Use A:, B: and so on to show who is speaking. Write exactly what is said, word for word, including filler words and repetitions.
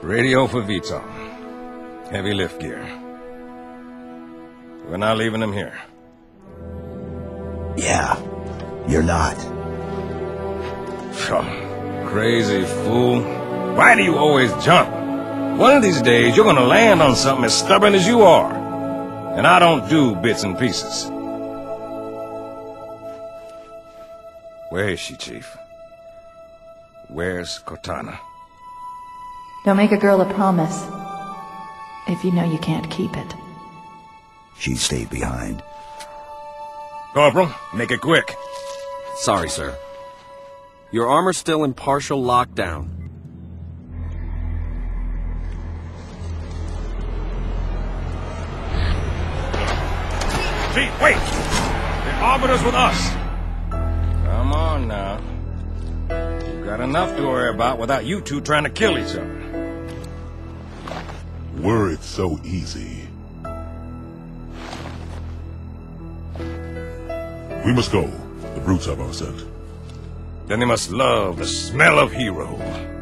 A: Radio for Vito. Heavy lift gear. We're not leaving him here.
B: Yeah, you're not.
A: Oh, crazy fool. Why do you always jump? One of these days, you're gonna land on something as stubborn as you are. And I don't do bits and pieces. Where is she, Chief? Where's Cortana?
C: Don't make a girl a promise if you know you can't keep it.
B: She stayed behind.
A: Corporal, make it quick.
D: Sorry, sir. Your armor's still in partial lockdown.
A: Chief, wait! The Arbiter's with us! Come on now. We've got enough to worry about without you two trying to kill each other.
E: Were it so easy. We must go. The brutes have our scent.
A: Then they must love the smell of hero.